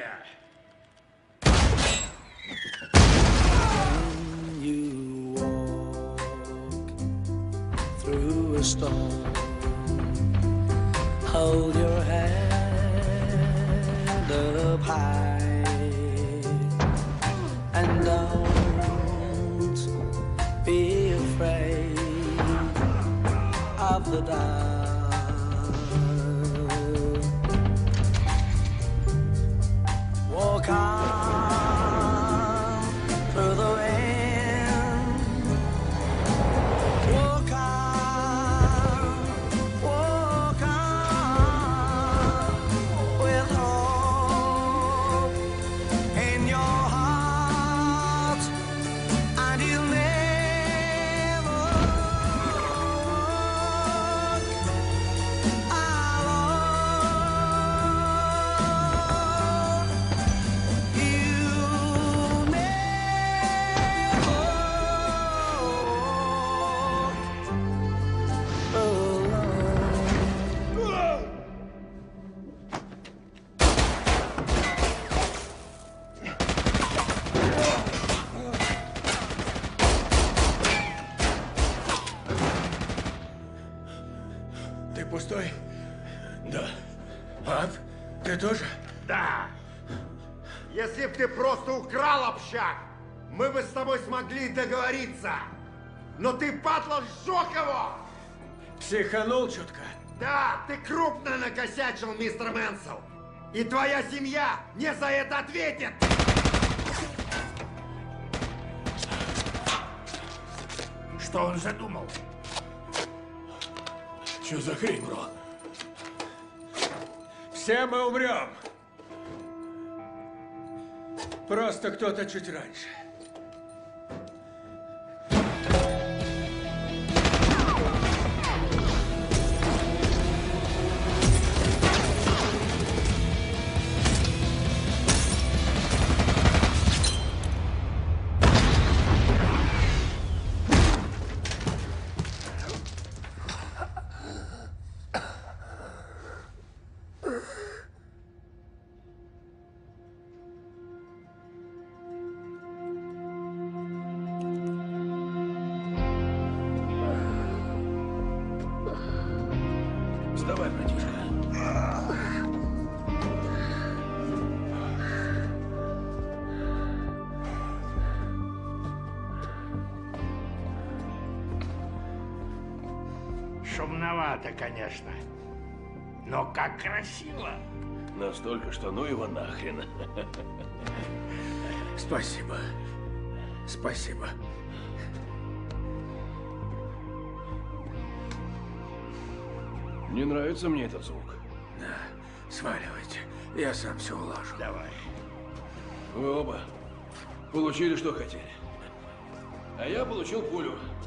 You walk through a storm. Hold your head up high and don't be afraid of the dark. Walk on through the wind. Walk on with hope in your heart, and you'll never walk alone. You'll never walk alone. Ты пустой? Да. Ад? Ты тоже? Да. Если б ты просто украл общак, мы бы с тобой смогли договориться. Но ты, падла, сжег его! Психанул чутка. Да, ты крупно накосячил, мистер Мэнсел. И твоя семья не за это ответит! Что он задумал? Что за хрень, бро? Все мы умрем. Просто кто-то чуть раньше. Вставай, братишка. Шумновато, конечно. Но как красиво. Настолько, что ну его нахрен. Спасибо. Спасибо. Не нравится мне этот звук. Да, сваливайте. Я сам все улажу. Давай. Вы оба получили, что хотели. А я получил пулю.